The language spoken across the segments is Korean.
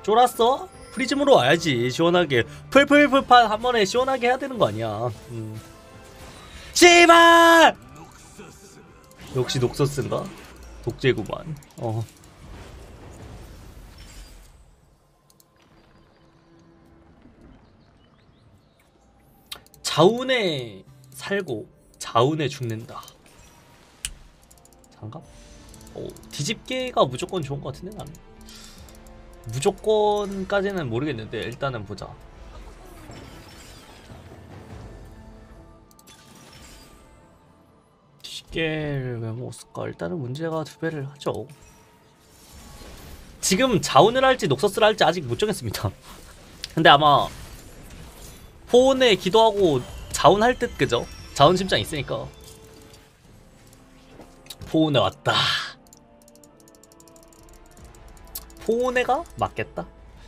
쫄았어? 프리즘으로 와야지 시원하게 풀풀풀판 한 번에 시원하게 해야 되는 거 아니야. 씨발! 역시 녹서스인가? 독재구만. 자운에 살고 자운에 죽는다. 장갑? 뒤집개가 무조건 좋은 것 같은데 나는. 무조건까지는 모르겠는데 일단은 보자. 뒤집개를 왜 못 쓸까? 일단은 문제가 두 배를 하죠. 지금 자운을 할지 녹서스를 할지 아직 못 정했습니다. 근데 아마 포온에 기도하고 자운 할 듯 그죠? 자운 심장 있으니까. 포온에 왔다. 포온에가 맞겠다.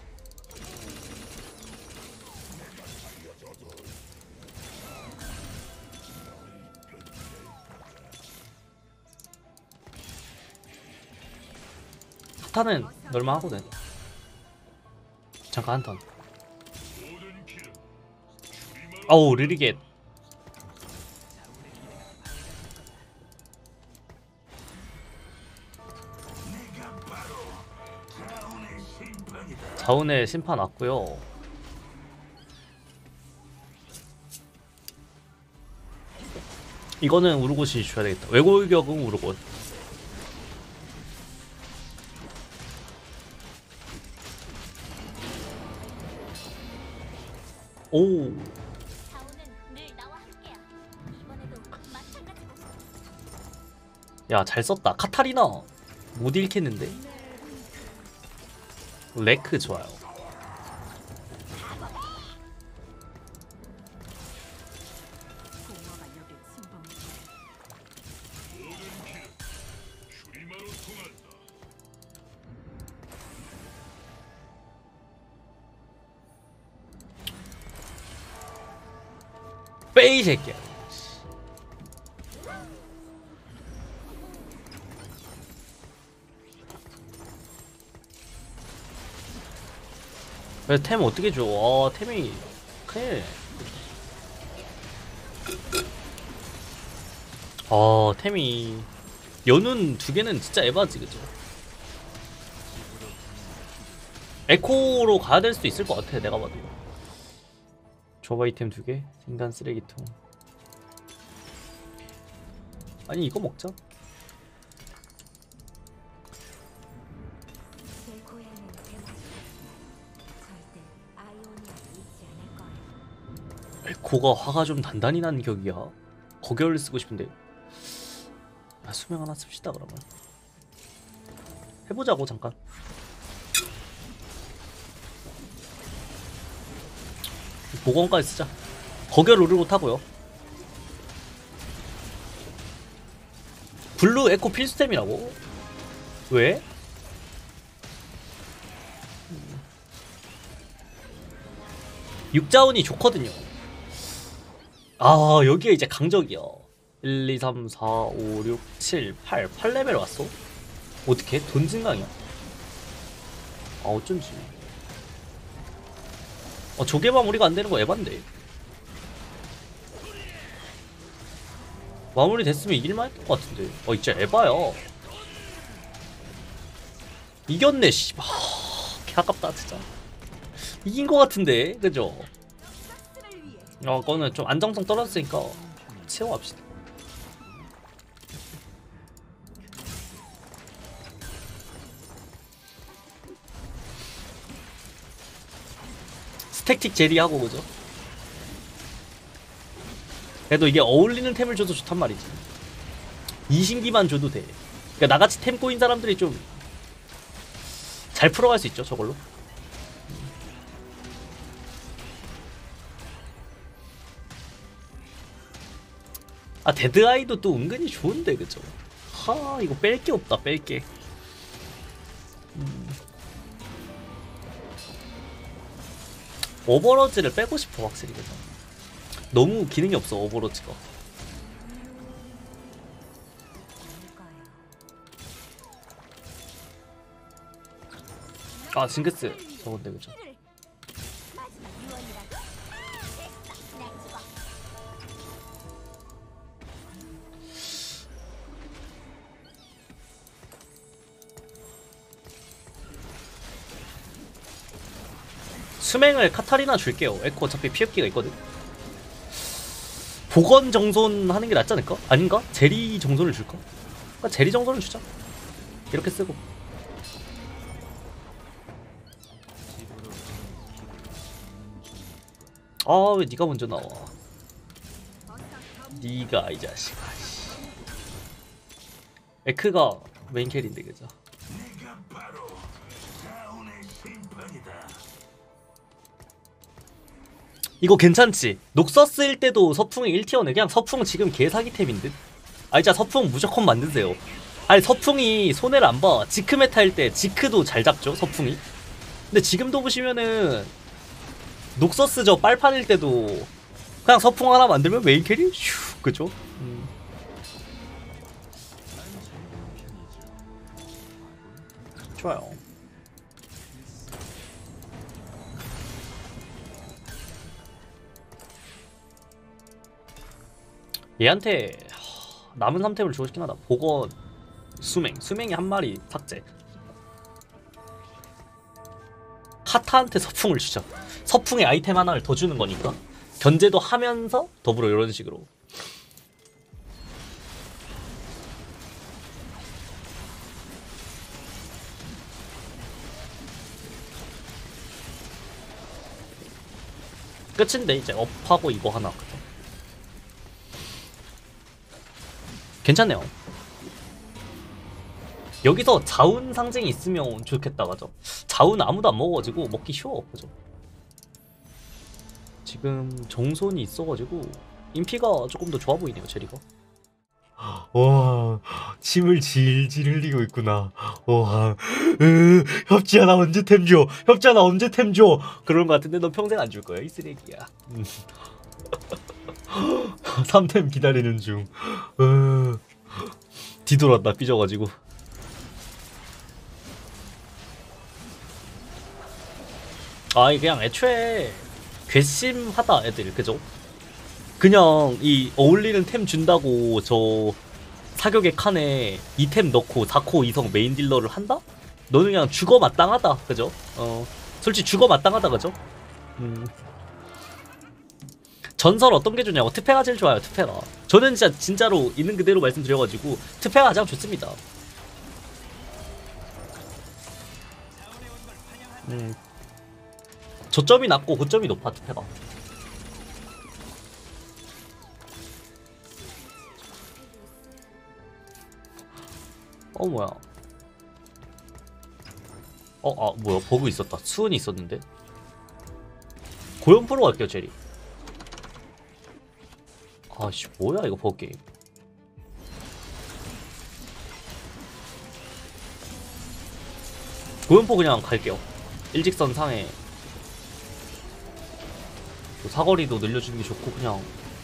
사탄은 널만하거든. 잠깐 한 턴. 어우 르리겟. 자운의 심판 왔고요. 이거는 우르곳이 줘야 되겠다. 외골격은 우르곳. 오. 야, 잘 썼다. 카타리나 못 읽겠는데? 레크 좋아요. 빼이 새끼야. 템 어떻게 줘? 템이 큰일. 템이 연운 두 개는 진짜 에바지 그죠? 에코로 가야 될 수도 있을 것 같아 내가 봐도. 조바 이템 두 개, 인간 쓰레기통. 아니 이거 먹자. 에코가 화가 좀 단단히 나는 격이야. 거결을 쓰고 싶은데. 수명 하나 씁시다 그러면. 해보자고 잠깐. 보건까지 쓰자. 거결 오르고 타고요. 블루 에코 필수템이라고? 왜? 육자운이 좋거든요. 여기에 이제 강적이야. 1, 2, 3, 4, 5, 6, 7, 8 8레벨 왔어? 어떻게? 돈 증강이야? 어쩐지. 조개 마무리가 안 되는 거 에반데. 마무리 됐으면 이길만 했던 것 같은데. 진짜 에바야. 이겼네 씨발. 개 아깝다 진짜. 이긴 것 같은데 그죠? 그거는 좀 안정성 떨어졌으니까 채워갑시다. 스택틱 제리하고 그죠? 그래도 이게 어울리는 템을 줘도 좋단 말이지. 이신기만 줘도 돼. 그러니까 나같이 템 꼬인 사람들이 좀 잘 풀어갈 수 있죠 저걸로. 데드아이도 또 은근히 좋은데 그죠? 이거 뺄게 없다 뺄게. 오버로즈를 빼고 싶어 확실히 그죠? 너무 기능이 없어 오버로즈가. 징크스 저건데 그죠? 수맹을 카타리나 줄게요. 에코 어차피 피흡기가 있거든. 복원 정손 하는 게 낫지 않을까? 아닌가? 제리 정손을 줄까? 그러니까 제리 정손을 주자. 이렇게 쓰고. 아, 왜 네가 먼저 나와? 네가 이 자식아. 에크가 메인 캐리인데 그죠? 이거 괜찮지? 녹서스일 때도 서풍이 1티어네. 그냥 서풍 지금 개사기템인 듯? 아 진짜 서풍 무조건 만드세요. 아니 서풍이 손해를 안 봐. 지크 메타일 때 지크도 잘 잡죠 서풍이. 근데 지금도 보시면은 녹서스 저 빨판일 때도 그냥 서풍 하나 만들면 메인 캐리? 슈 그죠? 좋아요. 얘한테 남은 3템을 주고 싶긴 하다. 복원, 수맹이 한 마리 삭제. 카타한테 서풍을 주자. 서풍의 아이템 하나를 더 주는 거니까 견제도 하면서 더불어 이런 식으로. 끝인데 이제 업하고 이거 하나. 괜찮네요. 여기서 자운 상징이 있으면 좋겠다 가죠. 자운 아무도 안 먹어가지고 먹기 쉬워 그죠. 지금 정손이 있어가지고 인피가 조금 더 좋아 보이네요 제리가. 와 침을 질질 흘리고 있구나. 와 협지야 나 언제 템 줘. 협지야 나 언제 템 줘. 그런 거 같은데 너 평생 안 줄 거야 이 쓰레기야. 3템 기다리는 중. 뒤돌았다 삐져가지고. 아이 그냥 애초에 괘씸하다 애들 그죠? 그냥 이 어울리는 템 준다고 저 사격의 칸에 이 템 넣고 4코 2성 메인 딜러를 한다? 너는 그냥 죽어 마땅하다 그죠? 솔직히 죽어 마땅하다 그죠? 전설 어떤 게 좋냐고. 특패가 제일 좋아요. 특패가. 저는 진짜로 있는 그대로 말씀드려가지고 특패가 가장 좋습니다. 저점이 낮고 고점이 높아 특패가. 뭐야. 뭐야 버그 있었다. 수은이 있었는데. 고연 프로 갈게요 제리. 아씨 뭐야 이거 버게임. 고연포 그냥 갈게요. 일직선 상에 사거리도 늘려주는 게 좋고 그냥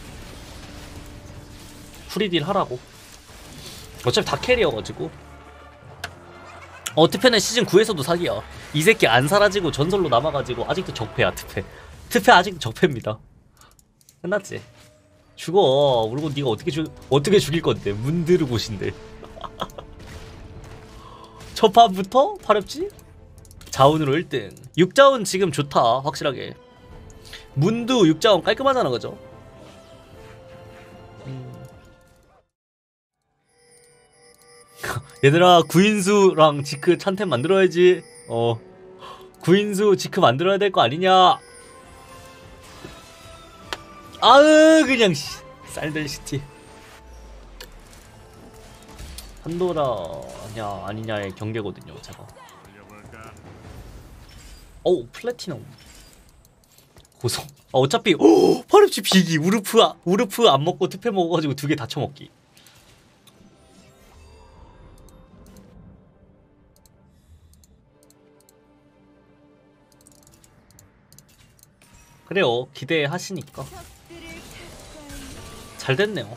프리딜 하라고. 어차피 다 캐리어가지고. 트페는 시즌 9에서도 사기야. 이 새끼 안 사라지고 전설로 남아가지고 아직도 적패야 트페. 트페 아직도 적패입니다. 끝났지. 죽어. 그리고 네가 어떻게 죽일 건데? 문드르 곳인데. 첫 판부터 파렵지? 자운으로 1등. 6자운 지금 좋다. 확실하게. 문두 6자운 깔끔하잖아 그죠? 얘들아 구인수랑 지크 찬템 만들어야지. 구인수 지크 만들어야 될 거 아니냐. 아으 그냥 쌀들시티. 판도라냐 아니냐의 경계거든요 제가. 플래티넘 고성. 어차피 파르치 비기 우르프 안 먹고 특패 먹어가지고 2개 다 쳐먹기. 그래요 기대하시니까. 잘 됐네요.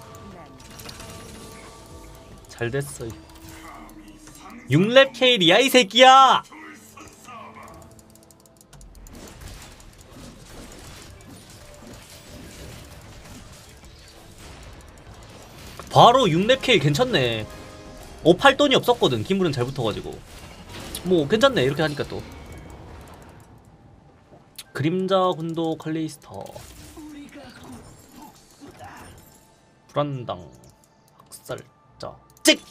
잘 됐어요. 6렙 케일이야 이 새끼야. 바로 6렙 K 괜찮네. 팔 돈이 없었거든. 기물은 잘 붙어가지고. 뭐 괜찮네 이렇게 하니까 또. 그림자 군도 칼리스터. 불안당 학살자 찍!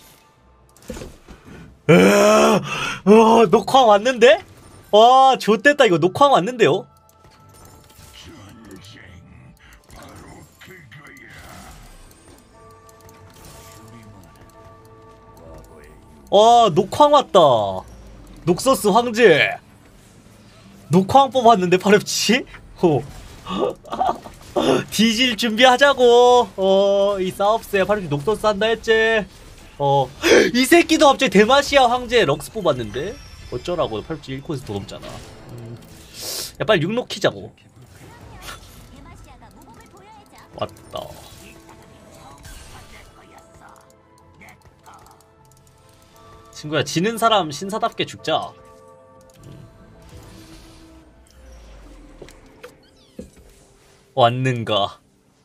녹화 왔는데? 와 좋댔다 이거. 녹화 왔는데요? 와 녹황 왔다. 녹서스 황제 녹황 뽑았는데 파렵치? 뒤질 준비하자고. 이 싸웁세 파렵치 녹서스 한다 했지. 이 새끼도 갑자기 데마시아 황제 럭스 뽑았는데 어쩌라고. 파렵치 1코에서 더 넘잖아. 야 빨리 6록 키자고. 왔다. 친구야 지는 사람 신사답게 죽자. 왔는가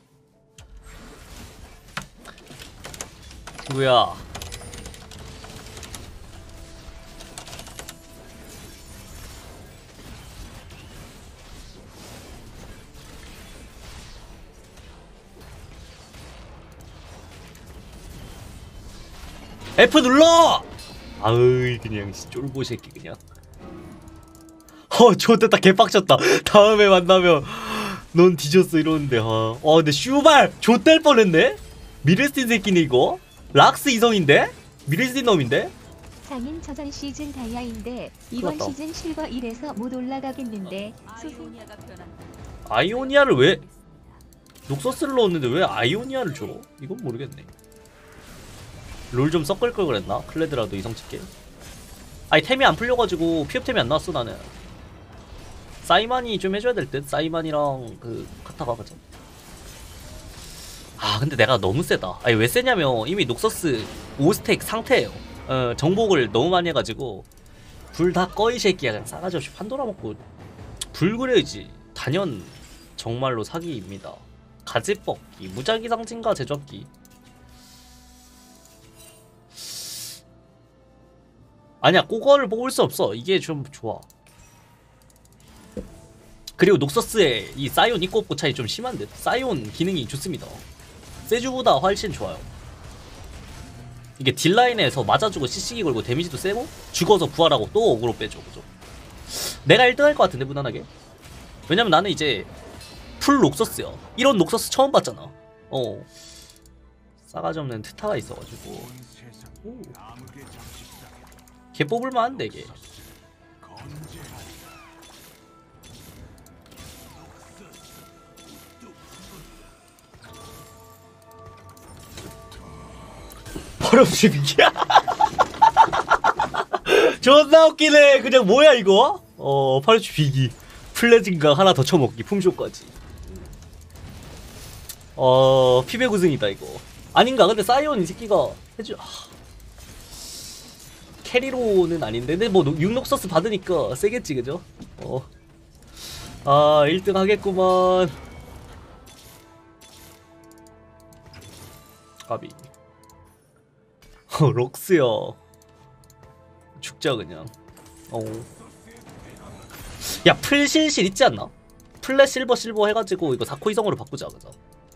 친구야. F 눌러! 아으이 그냥 쫄보 새끼 그냥. 좋됐다 개빡쳤다. 다음에 만나면 넌 뒤졌어 이러는데. 근데 슈발 좆될 뻔했네. 미르스틴 새끼네 이거. 락스 이성인데? 미르스틴 놈인데? 장인 저전 시즌 다이아인데 이번 그렇다. 시즌 실버 1에서 못 올라가겠는데 아이오니아를 왜 녹서스를 넣었는데 왜 아이오니아를 줘? 이건 모르겠네. 롤 좀 섞을 걸 그랬나? 클레드라도 이성 찍게. 아니 템이 안 풀려가지고 피업템이 안 나왔어 나는. 사이만이 좀 해줘야 될 듯. 사이만이랑 그 카타가 가자. 근데 내가 너무 세다. 아니 왜 세냐면 이미 녹서스 5스택 상태예요. 정복을 너무 많이 해가지고 불 다 꺼 이 새끼야. 그냥 싸가지 없이 판도라 먹고 불 그려야지. 단연 정말로 사기입니다. 가지뻑기 무작위 상징과 제접기. 아니야 그거를 뽑을 수 없어. 이게 좀 좋아. 그리고 녹서스의 이 사이온 있고 없고 차이 좀 심한데 사이온 기능이 좋습니다. 세주보다 훨씬 좋아요. 이게 딜라인에서 맞아주고 CC기 걸고 데미지도 세고 죽어서 부활하고 또 어그로 빼줘. 그죠? 내가 1등 할 것 같은데 무난하게. 왜냐면 나는 이제 풀 녹서스야. 이런 녹서스 처음 봤잖아. 싸가지 없는 트타가 있어가지고 걔 뽑을만한데 이게. 버릇이 비기야. 존나 웃기네. 그냥 뭐야 이거? 파르치 비기 플레진가 하나 더 쳐먹기 품쇼까지. 피백 우승이다 이거. 아닌가? 근데 사이온 이 새끼가 해주. 캐리로는 아닌데. 근데 뭐 육록서스 받으니까 세겠지 그죠? 1등 하겠구만. 가비. 록스야 죽자 그냥. 야 풀실실 있지 않나? 플랫 실버 해가지고 이거 4코 이성으로 바꾸자. 그죠?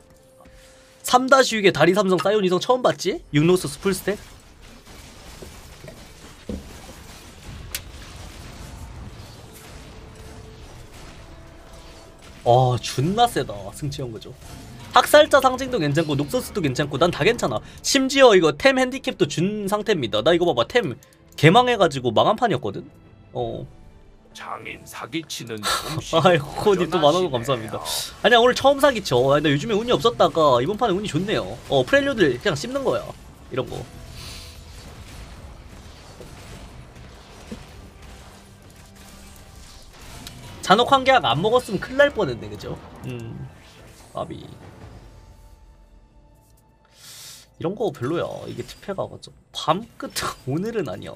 3-6에 다리 삼성 사이온 이성 처음 봤지? 육로서스 풀스택? 존나 세다 승치형. 그죠? 학살자 상징도 괜찮고 녹서스도 괜찮고 난 다 괜찮아. 심지어 이거 템 핸디캡도 준 상태입니다. 나 이거 봐봐 템 개망해가지고 망한 판이었거든? 장인 사기치는 아이고 코님 또 만원 감사합니다. 아니야 오늘 처음 사기쳐. 나 요즘에 운이 없었다가 이번 판에 운이 좋네요. 프렐류들 그냥 씹는 거야 이런거. 잔혹 환계약 안 먹었으면 큰일 날 뻔했네 그죠? 아비 이런거 별로야. 이게 특패가 맞죠? 밤 끝 오늘은 아니야.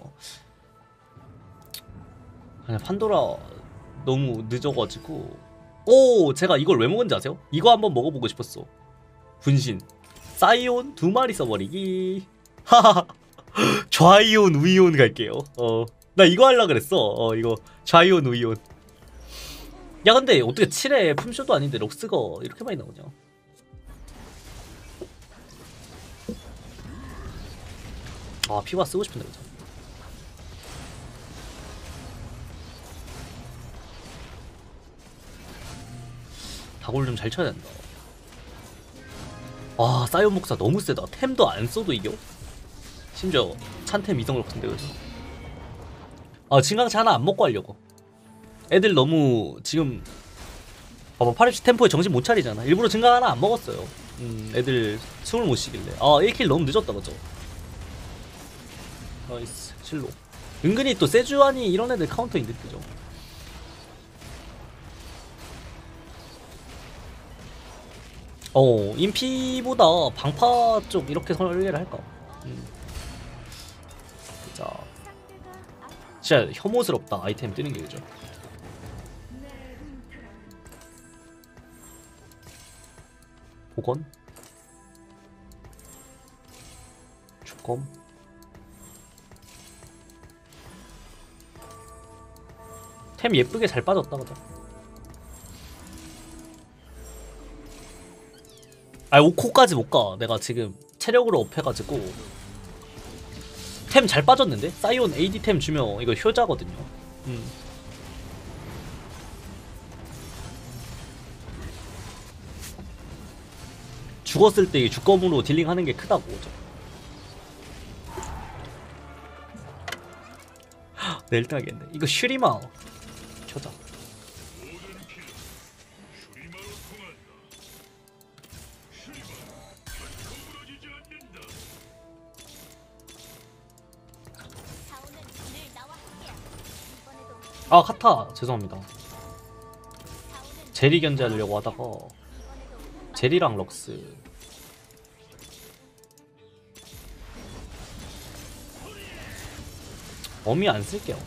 그냥 판도라 너무 늦어가지고. 제가 이걸 왜 먹은지 아세요? 이거 한번 먹어보고 싶었어. 분신 사이온 2마리 써버리기. 하하하. 좌이온 우이온 갈게요. 나 이거 하려 그랬어. 이거 좌이온 우이온. 야 근데 어떻게 7회 품쇼도 아닌데 럭스가 이렇게 많이 나오냐. 아 피바 쓰고 싶은데 그죠. 다골 좀 잘 쳐야 된다. 아 사이온 목사 너무 세다. 템도 안 써도 이겨? 심지어 찬템 이성 같은데 그죠? 아 진강차 하나 안 먹고 하려고. 애들 너무 지금 봐봐 8FC 템포에 정신 못 차리잖아. 일부러 증강 하나 안 먹었어요. 애들 숨을 못 쉬길래. 아 1킬 너무 늦었다 그죠? 나이스 실로. 은근히 또 세주안이 이런 애들 카운터인데 그죠? 인피보다 방파 쪽 이렇게 설계를 할까? 자, 진짜 혐오스럽다 아이템 뜨는 게 그죠? 복원, 주검, 템 예쁘게 잘 빠졌다 그죠? 아 5코까지 못 가. 내가 지금 체력으로 업해가지고 템 잘 빠졌는데? 사이온 AD 템 주면 이거 효자거든요. 죽었을 때 주검으로 딜링하는 게 크다고. 내 1등 하겠네. 이거 슈리마 효자. 아 카타 죄송합니다. 제리 견제하려고 하다가 제리랑 럭스 어미 안 쓸게요.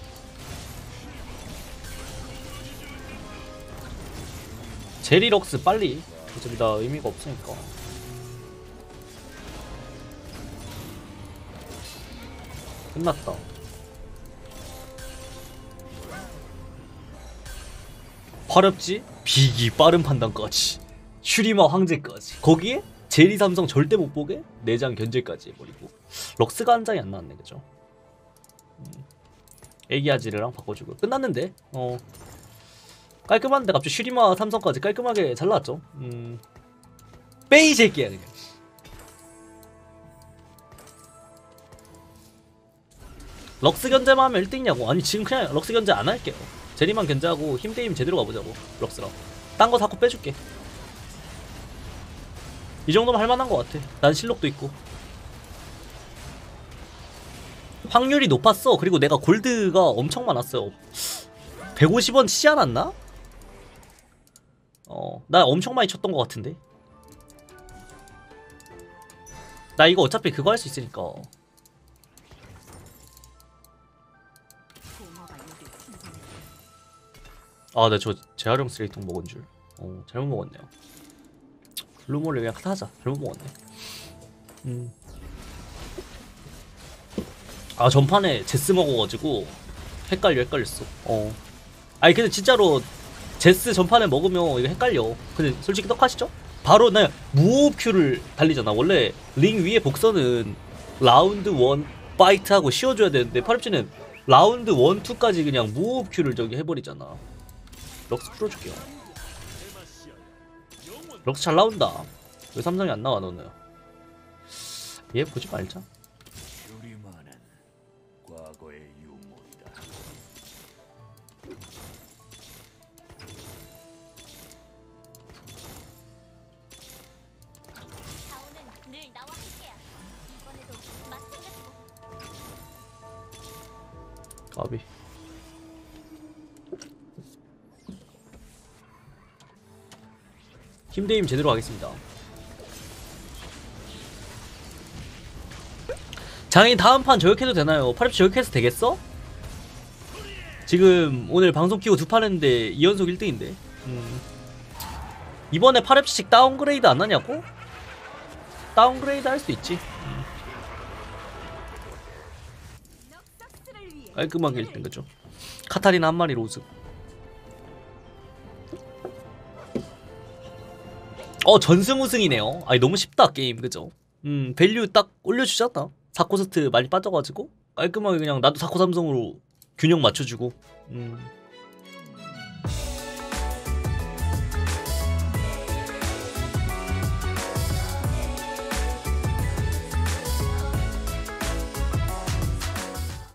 제리 럭스 빨리. 어차피 나 의미가 없으니까. 끝났다. 화렵지? 비기 빠른 판단까지 슈리마 황제까지 거기에 제리 삼성 절대 못 보게 내장 견제까지 해버리고 럭스가 한 장이 안 나왔네 그죠? 애기아지르랑 바꿔주고 끝났는데 깔끔한데 갑자기 슈리마 삼성까지 깔끔하게 잘 나왔죠. 빼이 새끼야 그냥. 럭스 견제만 하면 1등이냐고. 아니 지금 그냥 럭스 견제 안 할게요. 제리만 견제하고 힘대임 제대로 가보자고. 럭스랑 딴 거 자꾸 빼줄게. 이 정도면 할만한 것 같아. 난 실력도 있고 확률이 높았어. 그리고 내가 골드가 엄청 많았어요. 150원 치지 않았나? 나 엄청 많이 쳤던 것 같은데. 나 이거 어차피 그거 할 수 있으니까. 아, 나 저 재활용 쓰레기통 먹은 줄. 잘못 먹었네요. 블루몰을 그냥 하자. 잘못 먹었네. 아, 전판에 제스 먹어가지고 헷갈렸어. 아니 근데 진짜로 제스 전판에 먹으면 이거 헷갈려. 근데 솔직히 떡하시죠? 바로 나 무호흡 큐를 달리잖아. 원래 링 위에 복선은 라운드 1 파이트하고 씌워줘야 되는데 파르치는 라운드 1, 2까지 그냥 무호흡 큐를 저기 해버리잖아. 럭스 풀어줄게요. 럭스 잘 나온다. 왜 삼성이 안 나와 너는? 얘 보지 말자. 과거의 유물이다. 까비. 힘대임 제대로 하겠습니다. 장인 다음 판 저격해도 되나요? 8FC 저격해서 되겠어? 지금 오늘 방송 키고 2판 했는데 2연속 1등인데 이번에 8FC씩 다운그레이드 안 하냐고? 다운그레이드 할 수 있지. 깔끔하게 1등 그죠. 카타리나 한 마리 로즈. 전승 우승이네요. 아니 너무 쉽다 게임 그죠. 밸류 딱 올려주잖아. 4코스트 많이 빠져가지고 깔끔하게 그냥 나도 4코 삼성으로 균형 맞춰주고.